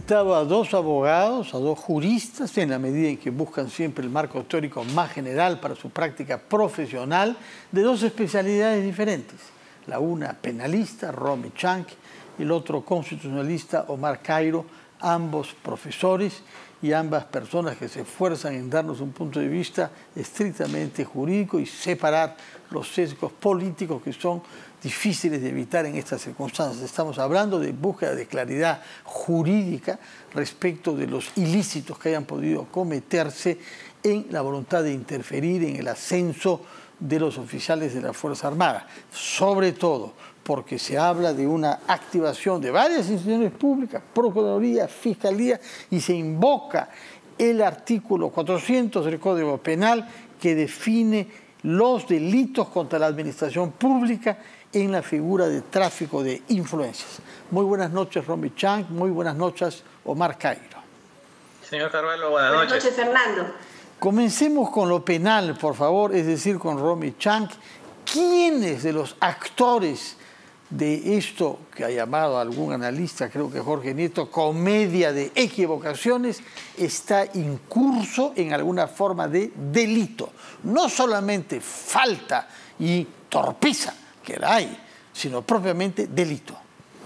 invitado a dos abogados, a dos juristas, en la medida en que buscan siempre el marco teórico más general para su práctica profesional, de dos especialidades diferentes. La una penalista, Romy Chang, y el otro constitucionalista, Omar Cairo, ambos profesores y ambas personas que se esfuerzan en darnos un punto de vista estrictamente jurídico y separar los sesgos políticos que son difíciles de evitar en estas circunstancias. Estamos hablando de búsqueda de claridad jurídica respecto de los ilícitos que hayan podido cometerse en la voluntad de interferir en el ascenso de los oficiales de la Fuerza Armada, sobre todo porque se habla de una activación de varias instituciones públicas, Procuraduría, Fiscalía, y se invoca el artículo 400 del Código Penal que define los delitos contra la administración pública en la figura de tráfico de influencias. Muy buenas noches, Romy Chang. Muy buenas noches, Omar Cairo. Señor Carvalho, buenas noches. Buenas noches, Fernando. Comencemos con lo penal, por favor, es decir, con Romy Chang. ¿Quiénes de los actores de esto que ha llamado algún analista, creo que Jorge Nieto, comedia de equivocaciones, está incurso en alguna forma de delito? No solamente falta y torpeza, que la hay, sino propiamente delito.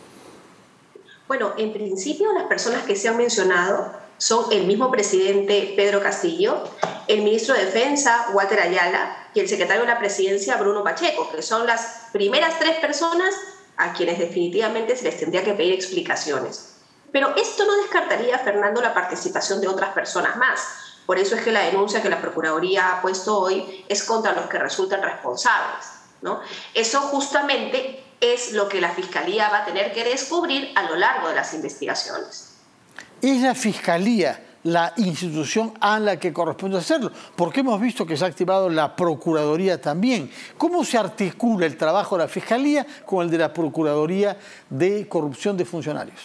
Bueno, en principio las personas que se han mencionado son el mismo presidente Pedro Castillo, el ministro de Defensa Walter Ayala y el secretario de la Presidencia Bruno Pacheco, que son las primeras tres personas a quienes definitivamente se les tendría que pedir explicaciones. Pero esto no descartaría, Fernando, la participación de otras personas más. Por eso es que la denuncia que la Procuraduría ha puesto hoy es contra los que resultan responsables, ¿no? Eso justamente es lo que la Fiscalía va a tener que descubrir a lo largo de las investigaciones. ¿Es la Fiscalía la institución a la que corresponde hacerlo? Porque hemos visto que se ha activado la Procuraduría también. ¿Cómo se articula el trabajo de la Fiscalía con el de la Procuraduría de Corrupción de Funcionarios?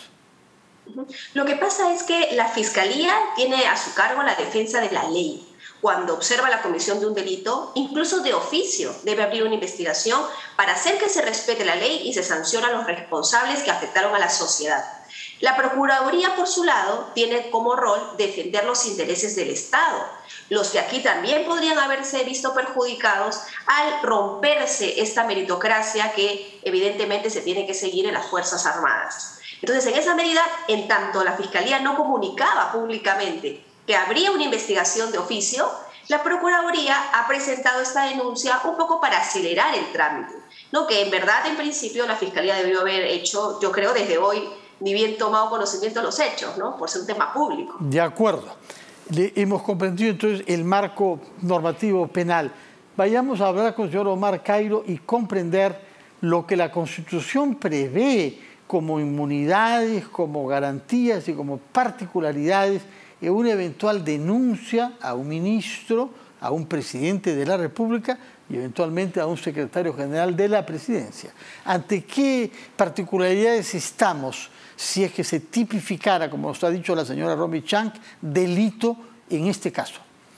Lo que pasa es que la Fiscalía tiene a su cargo la defensa de la ley. Cuando observa la comisión de un delito, incluso de oficio, debe abrir una investigación para hacer que se respete la ley y se sancione a los responsables que afectaron a la sociedad. La Procuraduría, por su lado, tiene como rol defender los intereses del Estado. Los de aquí también podrían haberse visto perjudicados al romperse esta meritocracia que evidentemente se tiene que seguir en las Fuerzas Armadas. Entonces, en esa medida, en tanto la Fiscalía no comunicaba públicamente que habría una investigación de oficio, la Procuraduría ha presentado esta denuncia un poco para acelerar el trámite, ¿no? Que en verdad, en principio, la Fiscalía debió haber hecho, yo creo, desde hoy, ni bien tomado conocimiento de los hechos, ¿no? Por ser un tema público. De acuerdo. Hemos comprendido entonces el marco normativo penal. Vayamos a hablar con el señor Omar Cairo y comprender lo que la Constitución prevé como inmunidades, como garantías y como particularidades en una eventual denuncia a un ministro, a un presidente de la República y eventualmente a un secretario general de la Presidencia. ¿Ante qué particularidades estamos si es que se tipificara, como nos ha dicho la señora Romy Chang, delito en este caso?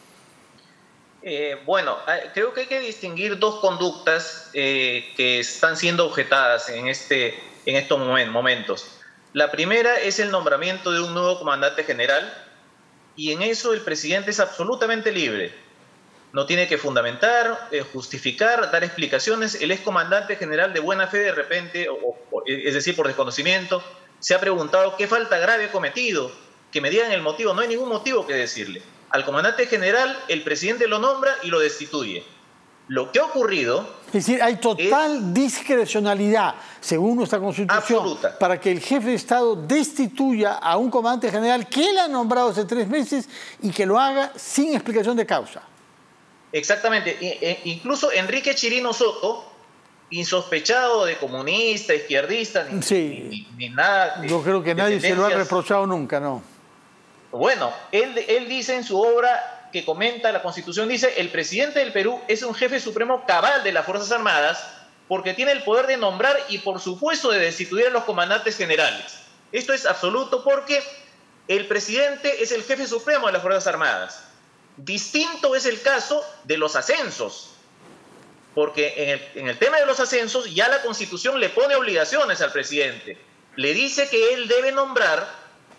Bueno, creo que hay que distinguir dos conductas que están siendo objetadas en estos momentos. La primera es el nombramiento de un nuevo comandante general, y en eso el presidente es absolutamente libre. No tiene que fundamentar, justificar, dar explicaciones. Él es comandante general de buena fe de repente, es decir, por desconocimiento. Se ha preguntado qué falta grave ha cometido, que me digan el motivo. No hay ningún motivo que decirle. Al comandante general el presidente lo nombra y lo destituye. Lo que ha ocurrido... Es decir, hay total discrecionalidad, según nuestra Constitución, absoluta, para que el jefe de Estado destituya a un comandante general que él ha nombrado hace 3 meses y que lo haga sin explicación de causa. Exactamente. Incluso Enrique Chirino Soto, insospechado de comunista, izquierdista, ni nada. Yo creo que nadie se lo ha reprochado nunca, ¿no? Bueno, él dice en su obra que comenta la Constitución, dice: el presidente del Perú es un jefe supremo cabal de las Fuerzas Armadas porque tiene el poder de nombrar y, por supuesto, de destituir a los comandantes generales. Esto es absoluto porque el presidente es el jefe supremo de las Fuerzas Armadas. Distinto es el caso de los ascensos, porque en el tema de los ascensos ya la Constitución le pone obligaciones al presidente. Le dice que él debe nombrar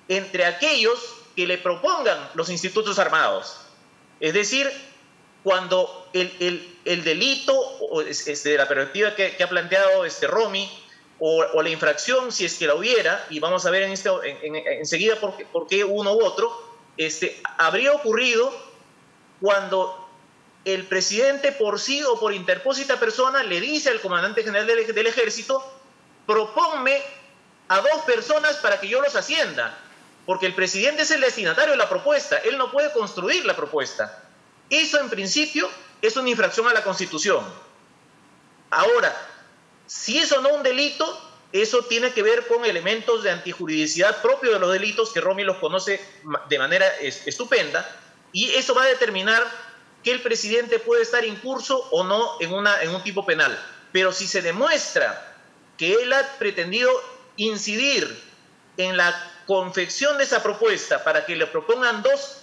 entre aquellos que le propongan los institutos armados. Es decir, cuando el delito, de la perspectiva que ha planteado Romy, o la infracción, si es que la hubiera, y vamos a ver enseguida por qué uno u otro, habría ocurrido cuando el presidente por sí o por interpósita persona le dice al comandante general del ejército: proponme a 2 personas para que yo los ascienda, porque el presidente es el destinatario de la propuesta, él no puede construir la propuesta. Eso en principio es una infracción a la Constitución. Ahora, si eso no es un delito, eso tiene que ver con elementos de antijuridicidad propios de los delitos, que Romy los conoce de manera estupenda, y eso va a determinar que el presidente puede estar incurso o no en un tipo penal. Pero si se demuestra que él ha pretendido incidir en la confección de esa propuesta para que le propongan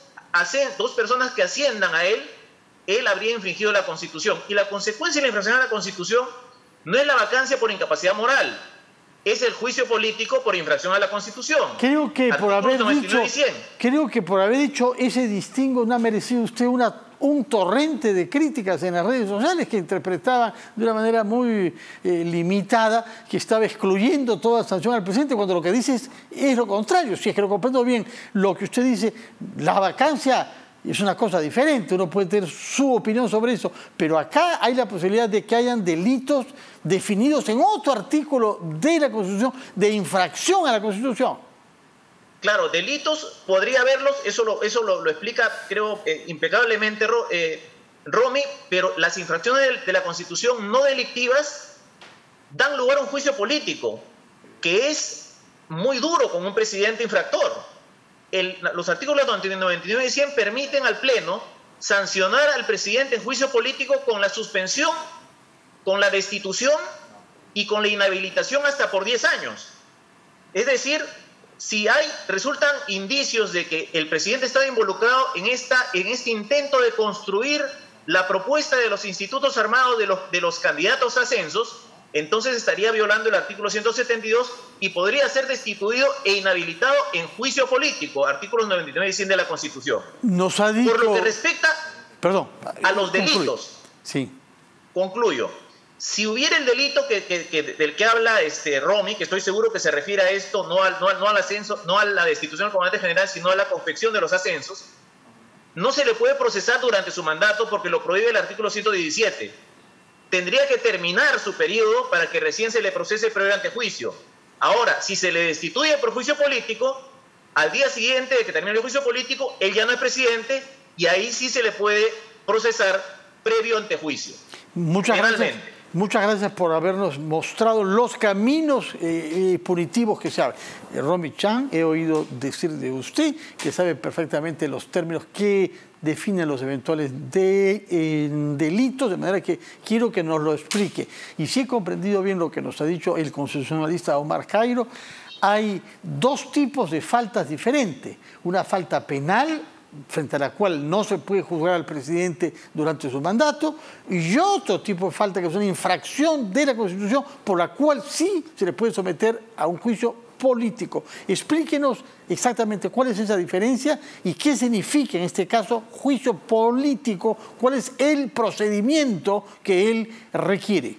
2 personas que asciendan a él habría infringido la Constitución. Y la consecuencia de la infracción a la Constitución no es la vacancia por incapacidad moral, es el juicio político por infracción a la Constitución. Creo que por haber dicho ese distingo no ha merecido usted un torrente de críticas en las redes sociales que interpretaban de una manera muy limitada que estaba excluyendo toda sanción al presidente, cuando lo que dice es lo contrario. Si es que lo comprendo bien, lo que usted dice, la vacancia es una cosa diferente, uno puede tener su opinión sobre eso, pero acá hay la posibilidad de que hayan delitos definidos en otro artículo de la Constitución, de infracción a la Constitución. Claro, delitos podría haberlos, eso lo explica, creo, impecablemente Romy, pero las infracciones de la Constitución no delictivas dan lugar a un juicio político, que es muy duro con un presidente infractor. Los artículos 99 y 100 permiten al Pleno sancionar al presidente en juicio político con la suspensión, con la destitución y con la inhabilitación hasta por 10 años. Es decir, si resultan indicios de que el presidente estaba involucrado en este intento de construir la propuesta de los institutos armados de los candidatos a ascensos, entonces estaría violando el artículo 172 y podría ser destituido e inhabilitado en juicio político, artículos 99 y 100 de la Constitución. Nos ha dicho... Por lo que respecta a los delitos, sí. Concluyo. Si hubiera el delito del que habla Romy, que estoy seguro que se refiere a esto, no al ascenso, no a la destitución del comandante general, sino a la confección de los ascensos, no se le puede procesar durante su mandato porque lo prohíbe el artículo 117. Tendría que terminar su periodo para que recién se le procese previo antejuicio. Ahora, si se le destituye por juicio político, al día siguiente de que termine el juicio político, él ya no es presidente y ahí sí se le puede procesar previo antejuicio. Muchas gracias por habernos mostrado los caminos punitivos que sabe. Romy Chang, he oído decir de usted que sabe perfectamente los términos que definen los eventuales delitos, de manera que quiero que nos lo explique. Y si he comprendido bien lo que nos ha dicho el constitucionalista Omar Cairo, hay 2 tipos de faltas diferentes. Una falta penal, frente a la cual no se puede juzgar al presidente durante su mandato, y otro tipo de falta que es una infracción de la Constitución por la cual sí se le puede someter a un juicio político. Explíquenos exactamente cuál es esa diferencia y qué significa en este caso juicio político, cuál es el procedimiento que él requiere.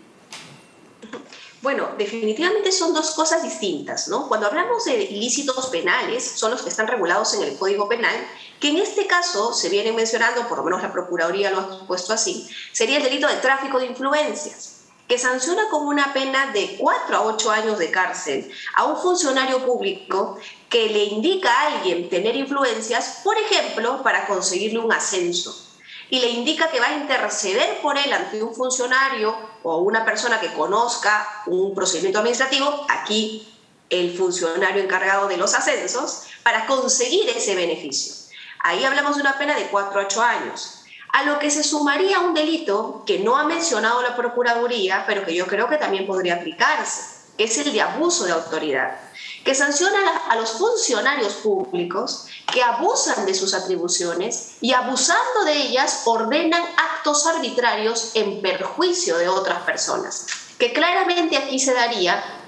Bueno, definitivamente son 2 cosas distintas, ¿no? Cuando hablamos de ilícitos penales, son los que están regulados en el Código Penal, que en este caso se vienen mencionando, por lo menos la Procuraduría lo ha puesto así, sería el delito de tráfico de influencias, que sanciona con una pena de 4 a 8 años de cárcel a un funcionario público que le indica a alguien tener influencias, por ejemplo, para conseguirle un ascenso, y le indica que va a interceder por él ante un funcionario o una persona que conozca un procedimiento administrativo, aquí el funcionario encargado de los ascensos, para conseguir ese beneficio. Ahí hablamos de una pena de 4 a 8 años. A lo que se sumaría un delito que no ha mencionado la Procuraduría, pero que yo creo que también podría aplicarse, que es el de abuso de autoridad, que sanciona a los funcionarios públicos que abusan de sus atribuciones y, abusando de ellas, ordenan actos arbitrarios en perjuicio de otras personas, que claramente aquí se daría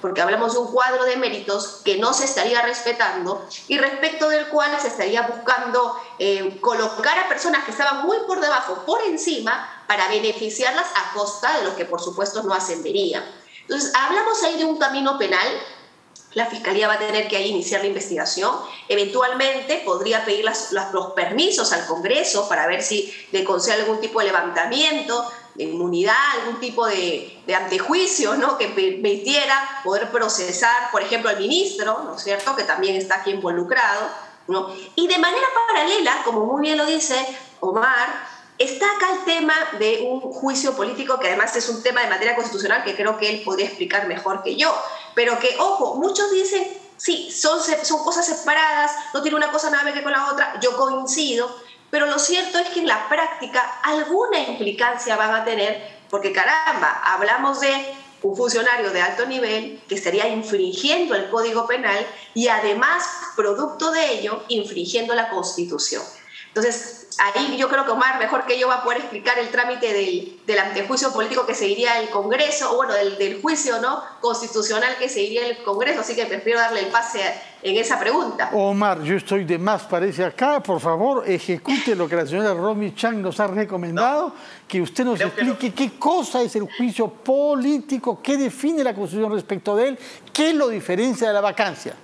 porque hablamos de un cuadro de méritos que no se estaría respetando y respecto del cual se estaría buscando colocar a personas que estaban muy por debajo, por encima, para beneficiarlas a costa de los que por supuesto no ascenderían. Entonces, hablamos ahí de un camino penal. La Fiscalía va a tener que ahí iniciar la investigación. Eventualmente podría pedir los permisos al Congreso para ver si le concede algún tipo de levantamiento, de inmunidad, algún tipo de antejuicio, ¿no?, que permitiera poder procesar, por ejemplo, al ministro, ¿no es cierto?, que también está aquí involucrado, ¿no? Y de manera paralela, como muy bien lo dice Omar, está acá el tema de un juicio político, que además es un tema de materia constitucional que creo que él podría explicar mejor que yo, pero que, ojo, muchos dicen, sí, son cosas separadas, no tiene una cosa nada que ver con la otra, yo coincido, pero lo cierto es que en la práctica alguna implicancia van a tener, porque caramba, hablamos de un funcionario de alto nivel que estaría infringiendo el Código Penal y además, producto de ello, infringiendo la Constitución. Entonces, ahí yo creo que Omar, mejor que yo, va a poder explicar el trámite del antejuicio político que seguiría el Congreso, o bueno, del juicio, ¿no?, constitucional que seguiría el Congreso, así que prefiero darle el pase en esa pregunta. Omar, yo estoy de más, parece acá. Por favor, ejecute lo que la señora Romy Chang nos ha recomendado, que usted nos explique qué cosa es el juicio político, qué define la Constitución respecto de él, qué lo diferencia de la vacancia.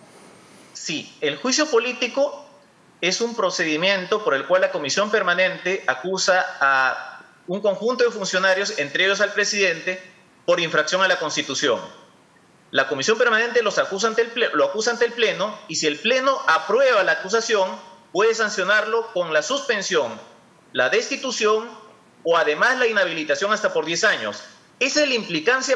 Sí, el juicio político es un procedimiento por el cual la Comisión Permanente acusa a un conjunto de funcionarios, entre ellos al presidente, por infracción a la Constitución. La Comisión Permanente lo acusa ante el Pleno, y si el Pleno aprueba la acusación, puede sancionarlo con la suspensión, la destitución o además la inhabilitación hasta por 10 años. Esa es la implicancia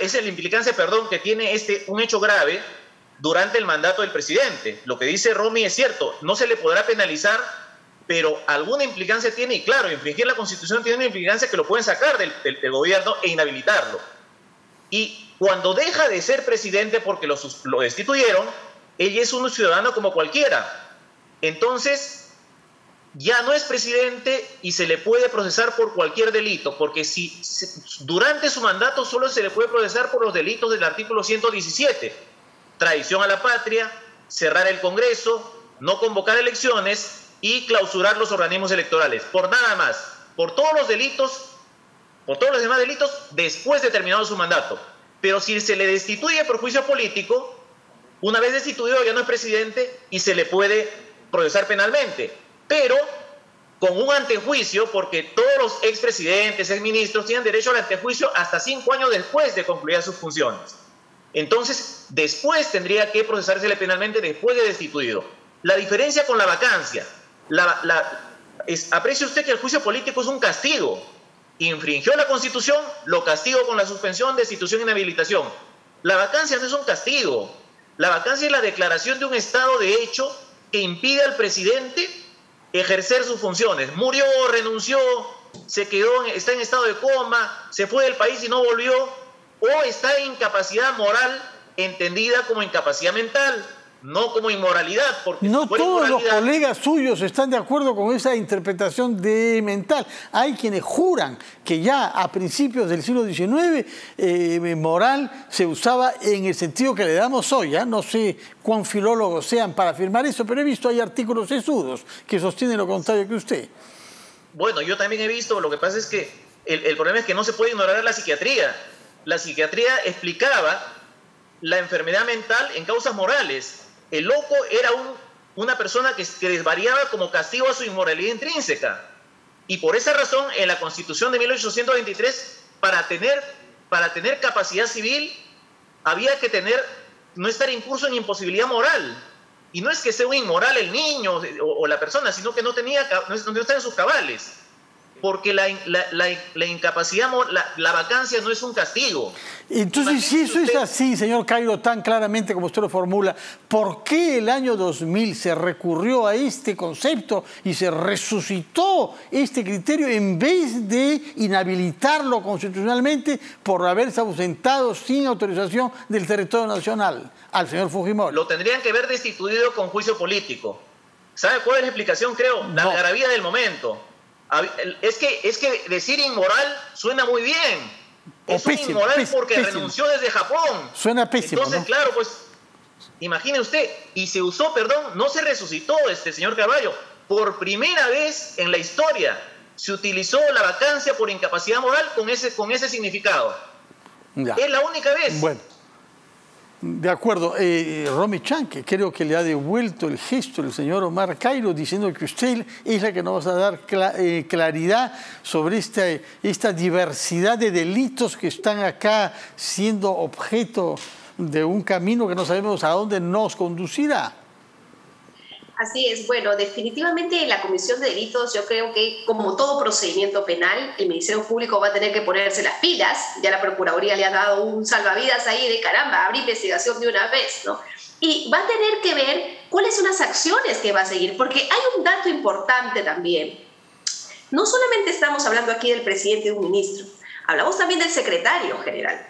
que tiene un hecho grave durante el mandato del presidente. Lo que dice Romy es cierto, no se le podrá penalizar, pero alguna implicancia tiene, y claro, infringir la Constitución tiene una implicancia que lo pueden sacar del gobierno e inhabilitarlo. Y cuando deja de ser presidente porque lo destituyeron, él es un ciudadano como cualquiera. Entonces, ya no es presidente y se le puede procesar por cualquier delito, porque durante su mandato solo se le puede procesar por los delitos del artículo 117. Traición a la patria, cerrar el Congreso, no convocar elecciones y clausurar los organismos electorales. Por nada más. Por todos los demás delitos, después de terminado su mandato. Pero si se le destituye por juicio político, una vez destituido ya no es presidente y se le puede procesar penalmente. Pero con un antejuicio, porque todos los expresidentes, exministros tienen derecho al antejuicio hasta 5 años después de concluir sus funciones. Entonces, después tendría que procesársele penalmente después de destituido. La diferencia con la vacancia. Aprecie usted que el juicio político es un castigo. Infringió la Constitución, lo castigo con la suspensión, destitución e inhabilitación. La vacancia no es un castigo. La vacancia es la declaración de un estado de hecho que impide al presidente ejercer sus funciones. Murió, renunció, está en estado de coma, se fue del país y no volvió, o está en incapacidad moral entendida como incapacidad mental, no como inmoralidad. Porque no todos los colegas suyos están de acuerdo con esa interpretación de mental. Hay quienes juran que ya a principios del siglo XIX moral se usaba en el sentido que le damos hoy. No sé cuán filólogos sean para afirmar eso, pero he visto hay artículos sesudos que sostienen lo contrario que usted. Bueno, yo también he visto, lo que pasa es que el problema es que no se puede ignorar la psiquiatría. La psiquiatría explicaba la enfermedad mental en causas morales. El loco era una persona que desvariaba como castigo a su inmoralidad intrínseca. Y por esa razón, en la Constitución de 1823, para tener capacidad civil, había que no estar incurso en imposibilidad moral. Y no es que sea un inmoral el niño o la persona, sino que no está en sus cabales. Porque la incapacidad, la vacancia no es un castigo. Entonces, si eso es así, señor Cairo, tan claramente como usted lo formula, ¿por qué el año 2000 se recurrió a este concepto y se resucitó este criterio en vez de inhabilitarlo constitucionalmente por haberse ausentado sin autorización del territorio nacional al señor Fujimori? Lo tendrían que haber destituido con juicio político. ¿Sabe cuál es la explicación, creo? La algarabía del momento. Es que decir inmoral suena muy bien, Es un inmoral porque renunció desde Japón. Suena pésimo, entonces, ¿no? Claro, pues, imagine usted, y se usó, perdón, no se resucitó señor Carvalho. Por primera vez en la historia se utilizó la vacancia por incapacidad moral con ese significado. Ya. Es la única vez. Bueno, de acuerdo. Romy Chang, que creo que le ha devuelto el gesto el señor Omar Cairo, diciendo que usted es la que nos va a dar claridad sobre esta diversidad de delitos que están acá siendo objeto de un camino que no sabemos a dónde nos conducirá. Así es, bueno, definitivamente la Comisión de Delitos, yo creo que como todo procedimiento penal, el Ministerio Público va a tener que ponerse las pilas. Ya la Procuraduría le ha dado un salvavidas ahí de caramba, abre investigación de una vez, ¿no? Y va a tener que ver cuáles son las acciones que va a seguir, porque hay un dato importante también. No solamente estamos hablando aquí del presidente y de un ministro, hablamos también del secretario general.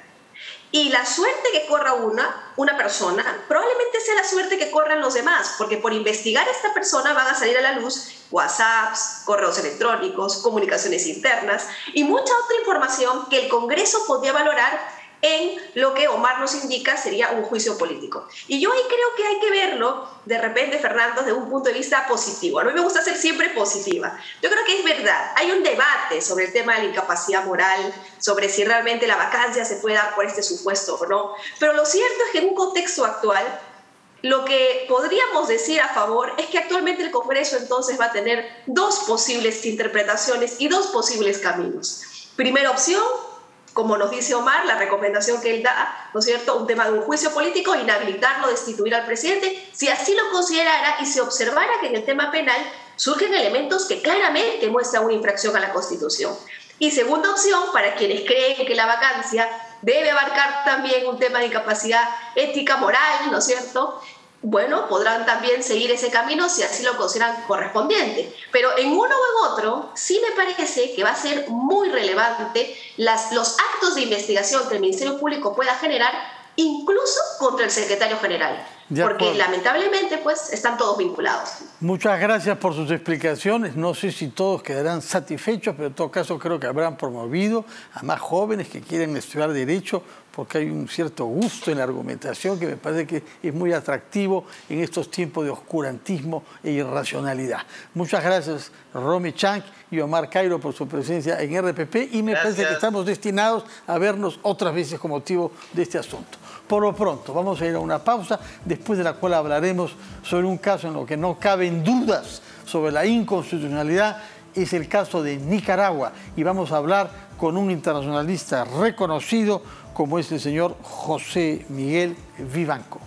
Y la suerte que corra una persona probablemente sea la suerte que corran los demás, porque por investigar a esta persona van a salir a la luz WhatsApps, correos electrónicos, comunicaciones internas y mucha otra información que el Congreso podría valorar en lo que Omar nos indica sería un juicio político. Y yo ahí creo que hay que verlo, de repente, Fernando, desde un punto de vista positivo. A mí me gusta ser siempre positiva. Yo creo que es verdad, hay un debate sobre el tema de la incapacidad moral, sobre si realmente la vacancia se puede dar por este supuesto o no. Pero lo cierto es que en un contexto actual, lo que podríamos decir a favor es que actualmente el Congreso entonces va a tener dos posibles interpretaciones y dos posibles caminos. Primera opción, como nos dice Omar, la recomendación que él da, ¿no es cierto?, un tema de un juicio político, inhabilitarlo, destituir al presidente, si así lo considerara y se observara que en el tema penal surgen elementos que claramente muestran una infracción a la Constitución. Y segunda opción, para quienes creen que la vacancia debe abarcar también un tema de incapacidad ética, moral, ¿no es cierto?, bueno, podrán también seguir ese camino si así lo consideran correspondiente. Pero en uno u otro, sí me parece que va a ser muy relevante los actos de investigación que el Ministerio Público pueda generar, incluso contra el secretario general. Porque lamentablemente, pues, están todos vinculados. Muchas gracias por sus explicaciones. No sé si todos quedarán satisfechos, pero en todo caso creo que habrán promovido a más jóvenes que quieren estudiar Derecho, porque hay un cierto gusto en la argumentación que me parece que es muy atractivo en estos tiempos de oscurantismo e irracionalidad. Muchas gracias, Romy Chang y Omar Cairo, por su presencia en RPP, y me parece que estamos destinados a vernos otras veces con motivo de este asunto. Por lo pronto, vamos a ir a una pausa, después de la cual hablaremos sobre un caso en lo que no caben dudas sobre la inconstitucionalidad, es el caso de Nicaragua, y vamos a hablar con un internacionalista reconocido como es el señor José Miguel Vivanco.